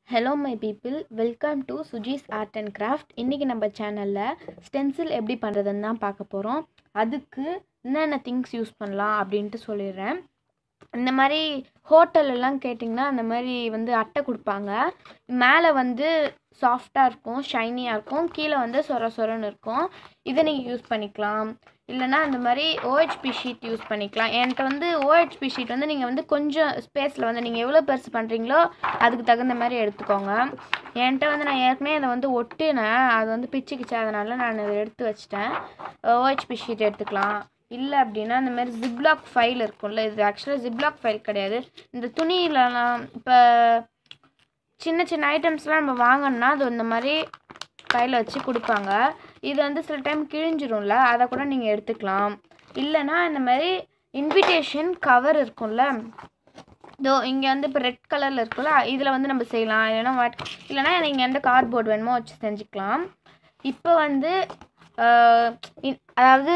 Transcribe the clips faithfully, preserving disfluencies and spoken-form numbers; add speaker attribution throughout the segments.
Speaker 1: Hello my people, welcome to Suji's Art and Craft. இன்னைக்கு நம்ம சேனல்ல ஸ்டென்சில் எப்படி பண்றதுன்னு தான் பார்க்க போறோம். அதுக்கு என்னென்ன திங்ஸ் யூஸ் பண்ணலாம் அப்படினு சொல்லிறேன். இந்த மாதிரி ஹோட்டல்ல எல்லாம் கேட்டிங்கனா அந்த மாதிரி வந்து அட்டை கொடுப்பாங்க. மேலே வந்து சாஃப்ட்டா இருக்கும், ஷைனியா இருக்கும், கீழ வந்து சொர சொரன்னு இருக்கும். இத நீங்க யூஸ் பண்ணிக்கலாம். இல்லனா அந்த மாதிரி O H P sheet use பண்ணிக்கலாம். என்கிட்ட வந்து O H P ஷீட் வந்து நீங்க வந்து கொஞ்சம் ஸ்பேஸ்ல வந்து நீங்க எவ்வளவு பெருசு பண்றீங்களோ அதுக்கு தகுந்த மாதிரி எடுத்துக்கோங்க. என்கிட்ட வந்து நான் ஏற்கனவே இத வந்து ஒட்டினேன், அது வந்து பிச்சிக்கிச்சு, அதனால நான் இத எடுத்து வச்சிட்டேன். O H P ஷீட் எடுத்துக்கலாம். இல்ல அப்படினா அந்த மாதிரி ziploc ஃபைல் இருக்கும்ல, இது एक्चुअली ziploc ஃபைல் கிடையாது. இந்த துணியிலலாம் இப்ப சின்ன சின்ன ஐட்டம்ஸ்லாம் நம்ம வாங்கணும்னா அது இந்த மாதிரி ஃபைல் வச்சு கொடுப்பாங்க. இது வந்து சில டைம் கிழிஞ்சிரும்ல, அத கூட நீங்க எடுத்துக்கலாம். இல்லனா இந்த மாதிரி இன்விடேஷன் கவர் இருக்கும்ல, தோ இங்க வந்து இப்ப ரெட் கலர்ல இருக்குல, இதுல வந்து நம்ம செய்யலாம். இல்லனா இல்லனா நீங்க எந்த கார்ட்போர்ட் வேணுமோ வச்சு செஞ்சுக்கலாம். இப்போ வந்து அதாவது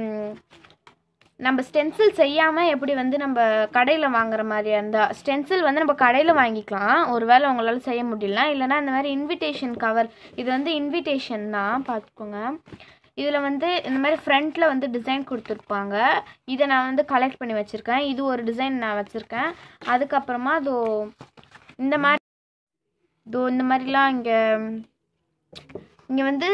Speaker 1: நம்ம ஸ்டென்சில் செய்யாம எப்படி வந்து நம்ம கடையில வாங்குற மாதிரி இருந்தா ஸ்டென்சில் வந்து நம்ம கடையில வாங்கிக்கலாம். ஒருவேளை உங்களால செய்ய முடியல, இல்லனா இந்த மாதிரி இன்விடேஷன் கவர், இது வந்து இன்விடேஷன் தான் பாத்துக்கோங்க. இதுல வந்து இந்த மாதிரி ஃப்ரண்ட்ல வந்து டிசைன் கொடுத்திருப்பாங்க. இத நான் வந்து கலெக்ட் பண்ணி வச்சிருக்கேன். இது ஒரு டிசைன் நான் வச்சிருக்கேன். அதுக்கு அப்புறமா தோ இந்த மாதிரி தோ இந்த மாதிரிலாம் இங்க இங்க வந்து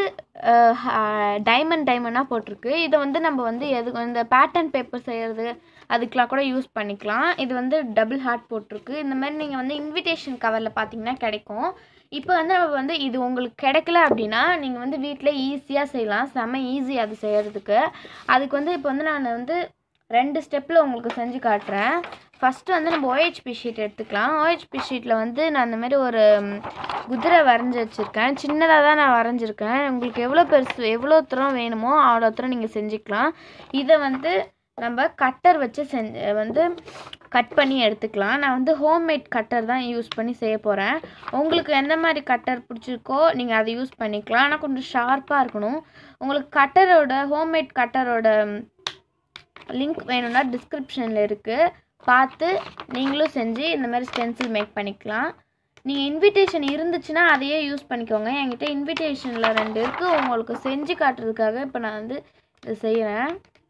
Speaker 1: டைமண்ட் டைமண்டா போட்டிருக்கு. இத வந்து நம்ம வந்து எது இந்த பேட்டர்ன் பேப்பர் செய்யறது அதுக்கெல்லாம் கூட யூஸ் பண்ணிக்கலாம். இது வந்து டபுள் ஹார்ட் போட்டிருக்கு. இந்த மாதிரி நீங்க வந்து இன்விடேஷன் கவர்ல பாத்தீங்கன்னா கிடைக்கும். இப்போ வந்து நம்ம வந்து இது உங்களுக்கு கிடைக்கல அப்படினா நீங்க வந்து வீட்ல ஈஸியா செய்யலாம். செம ஈஸி அது செய்யறதுக்கு. அதுக்கு வந்து இப்போ வந்து நான் வந்து ரெண்டு ஸ்டெப்ல உங்களுக்கு செஞ்சு காட்டுறேன். ஃபர்ஸ்ட் வந்து நம்ம O H P ஷீட் எடுத்துக்கலாம். O H P ஷீட்ல வந்து நான் இந்த மாதிரி ஒரு குதிரை வரைஞ்சு வச்சிருக்கேன். சின்னதா தான் நான் வரைஞ்சிருக்கேன். உங்களுக்கு எவ்வளவு பெருசு எவ்வளவு தூரம் வேணுமோ அவ்வளவு தூரம் நீங்க செஞ்சுக்கலாம். இத வந்து நம்ம கட்டர் வச்சு செஞ்சு வந்து கட் பண்ணி எடுத்துக்கலாம். நான் வந்து ஹோம்மேட் கட்டர் தான் யூஸ் பண்ணி செய்ய போறேன். உங்களுக்கு எந்த மாதிரி கட்டர் பிடிச்சிருக்கோ நீங்க அதை யூஸ் பண்ணிக்கலாம். ஆனா கொஞ்சம் ஷார்ப்பா இருக்கணும். உங்களுக்கு கட்டரோட ஹோம்மேட் கட்டரோட லிங்க் வேணும்னா டிஸ்கிரிப்ஷன்ல இருக்கு, பார்த்து நீங்களும் செஞ்சு இந்த மாதிரி ஸ்டென்சில் மேக் பண்ணிக்கலாம். நீங்க இன்விடேஷன் இருந்துச்சுன்னா அதையே யூஸ் பண்ணிக்கோங்க. என்கிட்ட இன்விடேஷன்ல ரெண்டு இருக்கு, உங்களுக்கு செஞ்சு காட்டுறதுக்காக இப்போ நான் வந்து இதை செய்யறேன்.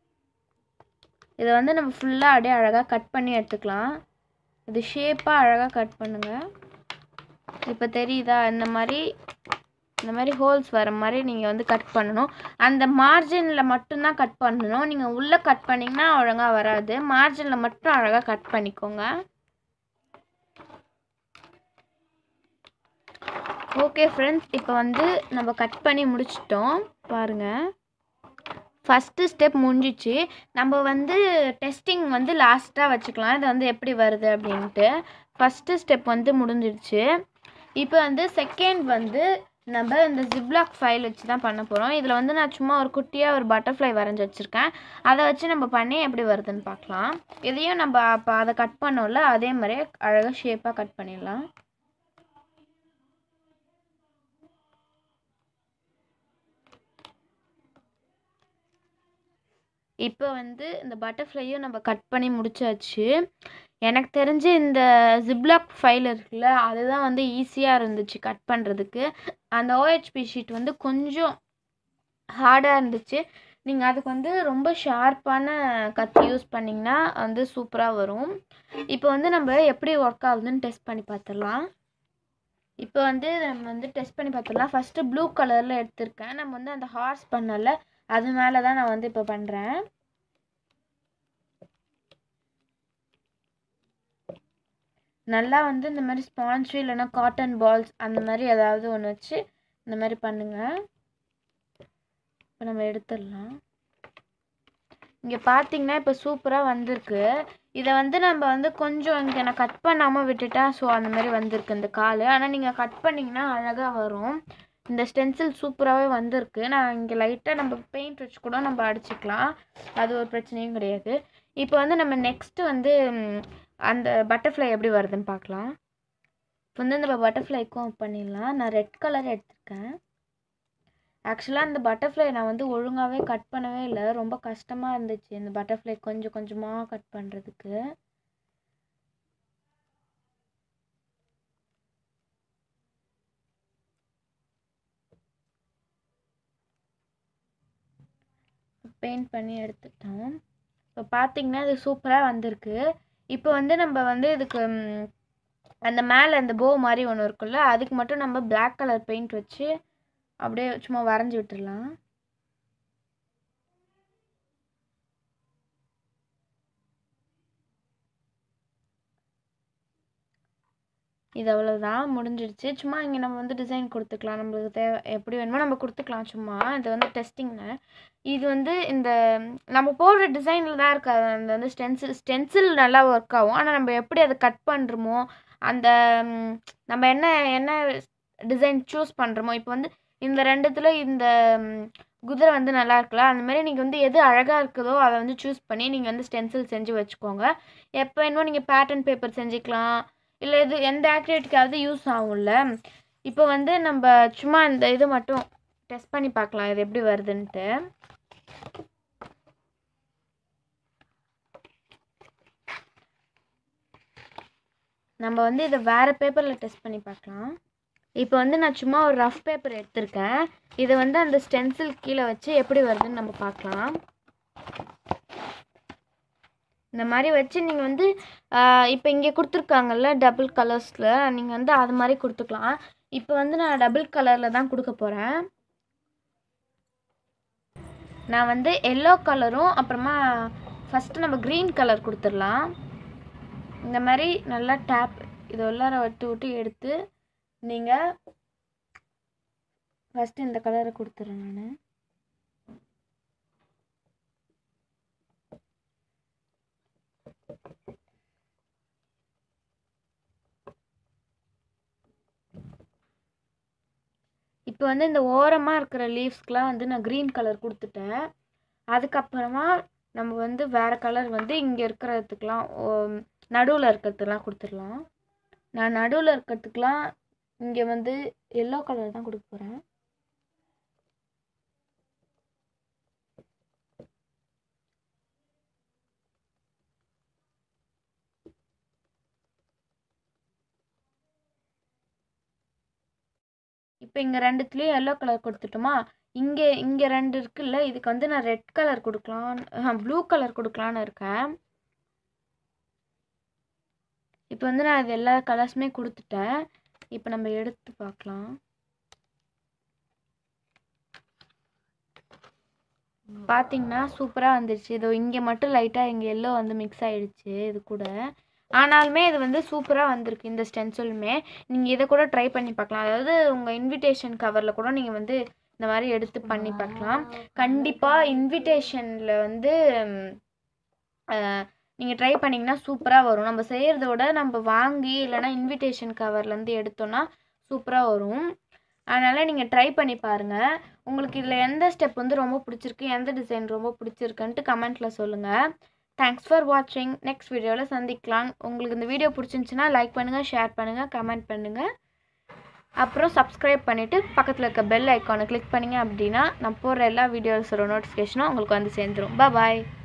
Speaker 1: இதை வந்து நம்ம ஃபுல்லா அப்படியே அழகா கட் பண்ணி எடுத்துக்கலாம். இது ஷேப்பா அழகா கட் பண்ணுங்க. இப்போ தெரியுதா? இந்த மாதிரி இந்த மாதிரி ஹோல்ஸ் வர மாதிரி நீங்க வந்து கட் பண்ணணும். அந்த மார்ஜின்ல மட்டும் தான் கட் பண்ணணும். நீங்க உள்ள கட் பண்ணீங்கன்னா ஒழுங்கா வராது. மார்ஜின்ல மட்டும் அழகா கட் பண்ணிக்கோங்க. ஓகே ஃப்ரெண்ட்ஸ், இப்போ வந்து நம்ம கட் பண்ணி முடிச்சிட்டோம் பாருங்க. ஃபர்ஸ்ட் ஸ்டெப் முடிஞ்சிச்சு. நம்ம வந்து டெஸ்டிங் வந்து லாஸ்டா வச்சுக்கலாம். இது வந்து எப்படி வருது அப்படின்ட்டு. ஃபர்ஸ்ட் ஸ்டெப் வந்து முடிஞ்சிருச்சு. இப்போ வந்து செகண்ட் வந்து நம்ம இந்த ziploc ஃபைல் வச்சு தான் பண்ண போறோம். இதுல வந்து நான் சும்மா ஒரு குட்டியா ஒரு பட்டர்ஃப்ளை வரைஞ்சு வச்சிருக்கேன். அதை வச்சு நம்ம பண்ணி எப்படி வருதுன்னு பார்க்கலாம். இதையும் நம்ம அப்ப அதை கட் பண்ணோம்ல, அதே மாதிரி அழகா ஷேப்பா கட் பண்ணிடலாம். இப்போ வந்து இந்த பட்டர்ஃப்ளையும் நம்ம கட் பண்ணி முடிச்சாச்சு. எனக்கு தெரிஞ்சு இந்த ziploc ஃபைல் இருக்குல்ல, அதுதான் வந்து ஈஸியா இருந்துச்சு கட் பண்றதுக்கு. அந்த O H P ஷீட் வந்து கொஞ்சம் ஹார்டா இருந்துச்சு. நீங்க அதுக்கு வந்து ரொம்ப ஷார்ப்பான கத்தி யூஸ் பண்ணீங்கன்னா வந்து சூப்பரா வரும். இப்போ வந்து நம்ம எப்படி ஒர்க் ஆகுதுன்னு டெஸ்ட் பண்ணி பார்த்துடலாம். இப்போ வந்து நம்ம வந்து டெஸ்ட் பண்ணி பார்த்துடலாம். ஃபர்ஸ்ட் ப்ளூ கலர்ல எடுத்திருக்கேன். நம்ம வந்து அந்த ஹார்ஸ் பண்ணல, அது மேல தான் நான் வந்து இப்போ பண்றேன். நல்லா வந்து இந்த மாதிரி ஸ்பாஞ்ச் இல்லைன்னா காட்டன் பால்ஸ் அந்த மாதிரி ஏதாவது ஒன்று வச்சு இந்த மாதிரி பண்ணுங்க. இப்போ நம்ம எடுத்துடலாம். இங்கே பார்த்தீங்கன்னா இப்போ சூப்பராக வந்திருக்கு. இதை வந்து நம்ம வந்து கொஞ்சம் இங்கே நான் கட் பண்ணாமல் விட்டுட்டா, ஸோ அந்த மாதிரி வந்திருக்கு இந்த கால். ஆனால் நீங்கள் கட் பண்ணிங்கன்னா அழகாக வரும். இந்த ஸ்டென்சில் சூப்பராகவே வந்திருக்கு. நான் இங்கே லைட்டாக நம்ம பெயிண்ட் வச்சு கூட நம்ம அடிச்சுக்கலாம், அது ஒரு பிரச்சனையும் கிடையாது. இப்போ வந்து நம்ம நெக்ஸ்ட் வந்து அந்த பட்டர்ஃப்ளை எப்படி வருதுன்னு பார்க்கலாம். இப்போ வந்து நம்ம பட்டர்ஃப்ளைக்கும் பண்ணிடலாம். நான் ரெட் கலர் எடுத்திருக்கேன். ஆக்சுவலாக இந்த பட்டர்ஃப்ளை நான் வந்து ஒழுங்காகவே கட் பண்ணவே இல்லை. ரொம்ப கஷ்டமாக இருந்துச்சு இந்த பட்டர்ஃப்ளை கொஞ்சம் கொஞ்சமாக கட் பண்ணுறதுக்கு. பெயிண்ட் பண்ணி எடுத்துட்டோம். இப்போ பார்த்தீங்கன்னா இது சூப்பராக வந்திருக்கு. இப்போ வந்து நம்ம வந்து இதுக்கு அந்த மேலே அந்த போ மாதிரி ஒன்று இருக்குல்ல, அதுக்கு மட்டும் நம்ம பிளாக் கலர் பெயிண்ட் வச்சு அப்படியே சும்மா வரைஞ்சி விட்டுடலாம். இது அவ்வளோதான், முடிஞ்சிடுச்சு. சும்மா இங்கே நம்ம வந்து டிசைன் கொடுத்துக்கலாம், நம்மளுக்கு தேவை எப்படி வேணுமோ நம்ம கொடுத்துக்கலாம். சும்மா இது வந்து டெஸ்டிங்னு. இது வந்து இந்த நம்ம போடுற டிசைனில் தான் இருக்காது. அந்த வந்து ஸ்டென்சில் ஸ்டென்சில் நல்லா ஒர்க் ஆகும். ஆனால் நம்ம எப்படி அதை கட் பண்ணுறோமோ, அந்த நம்ம என்ன என்ன டிசைன் சூஸ் பண்ணுறோமோ, இப்போ வந்து இந்த ரெண்டுத்தில் இந்த குதிரை வந்து நல்லா இருக்கலாம். அந்தமாரி நீங்கள் வந்து எது அழகாக இருக்குதோ அதை வந்து சூஸ் பண்ணி நீங்கள் வந்து ஸ்டென்சில் செஞ்சு வச்சுக்கோங்க. எப்போ வேணுமோ நீங்கள் பேட்டர்ன் பேப்பர் செஞ்சுக்கலாம், இல்லை இது எந்த ஆக்டிவிட்டிக்காவது யூஸ் ஆகும்ல. இப்போ வந்து நம்ம சும்மா இந்த இது மட்டும் டெஸ்ட் பண்ணி பார்க்கலாம் இது எப்படி வருதுன்ட்டு. நம்ம வந்து இதை வேறு பேப்பரில் டெஸ்ட் பண்ணி பார்க்கலாம். இப்போ வந்து நான் சும்மா ஒரு ரஃப் பேப்பர் எடுத்திருக்கேன். இதை வந்து அந்த ஸ்டென்சில் கீழே வச்சு எப்படி வருதுன்னு நம்ம பார்க்கலாம். இந்த மாதிரி வச்சு நீங்கள் வந்து இப்போ இங்கே கொடுத்துருக்காங்கல்ல டபுள் கலர்ஸில், நீங்கள் வந்து அது மாதிரி கொடுத்துக்கலாம். இப்போ வந்து நான் டபுள் கலரில் தான் கொடுக்க போகிறேன். நான் வந்து எல்லோ கலரும் அப்புறமா ஃபஸ்ட்டு நம்ம க்ரீன் கலர் கொடுத்துடலாம். இந்த மாதிரி நல்லா டேப் இதை உள்ளார விட்டு விட்டு எடுத்து நீங்கள் ஃபஸ்ட்டு இந்த கலரை கொடுத்துட்றேன் நான். இப்போ வந்து இந்த ஓரமாக இருக்கிற லீவ்ஸ்க்கெலாம் வந்து நான் க்ரீன் கலர் கொடுத்துட்டேன். அதுக்கப்புறமா நம்ம வந்து வேறு கலர் வந்து இங்கே இருக்கிறதுக்கெலாம் நடுவில் இருக்கிறதுலாம் கொடுத்துடலாம். நான் நடுவில் இருக்கிறதுக்கெலாம் இங்கே வந்து எல்லோ கலர் தான் கொடுக்க போகிறேன். இப்போ இங்கே ரெண்டுத்துலேயும் எல்லோ கலர் கொடுத்துட்டோமா, இங்கே இங்கே ரெண்டு இருக்குல்ல, இதுக்கு வந்து நான் ரெட் கலர் கொடுக்கலாம், ப்ளூ கலர் கொடுக்கலான்னு இருக்கேன். இப்போ வந்து நான் இது எல்லா கலர்ஸுமே கொடுத்துட்டேன். இப்போ நம்ம எடுத்து பார்க்கலாம். பார்த்தீங்கன்னா சூப்பராக வந்துடுச்சு. இதோ இங்கே மட்டும் லைட்டாக இங்கே எல்லோ வந்து மிக்ஸ் ஆகிடுச்சு இது கூட. ஆனாலுமே இது வந்து சூப்பராக வந்திருக்கு இந்த ஸ்டென்சிலுமே. நீங்கள் இதை கூட ட்ரை பண்ணி பார்க்கலாம். அதாவது உங்கள் இன்விடேஷன் கவரில் கூட நீங்கள் வந்து இந்த மாதிரி எடுத்து பண்ணி பார்க்கலாம். கண்டிப்பாக இன்விடேஷனில் வந்து நீங்கள் ட்ரை பண்ணிங்கன்னா சூப்பராக வரும். நம்ம செய்கிறத விட நம்ம வாங்கி இல்லைனா இன்விடேஷன் கவர்லேருந்து எடுத்தோன்னா சூப்பராக வரும். அதனால் நீங்கள் ட்ரை பண்ணி பாருங்கள். உங்களுக்கு இதில் எந்த ஸ்டெப் வந்து ரொம்ப பிடிச்சிருக்கு, எந்த டிசைன் ரொம்ப பிடிச்சிருக்குன்ட்டு கமெண்ட்டில் சொல்லுங்கள். தேங்க்ஸ் ஃபார் வாட்சிங். நெக்ஸ்ட் வீடியோவில் சந்திக்கலாம். உங்களுக்கு இந்த வீடியோ பிடிச்சிருந்துச்சின்னா லைக் பண்ணுங்கள், ஷேர் பண்ணுங்கள், கமெண்ட் பண்ணுங்கள். அப்புறம் சப்ஸ்கிரைப் பண்ணிவிட்டு பக்கத்தில் இருக்க பெல் ஐக்கானை கிளிக் பண்ணிங்க அப்படின்னா நான் போடுற எல்லா வீடியோஸோட நோட்டிஃபிகேஷனும் உங்களுக்கு வந்து சேர்ந்துடும். பாய்.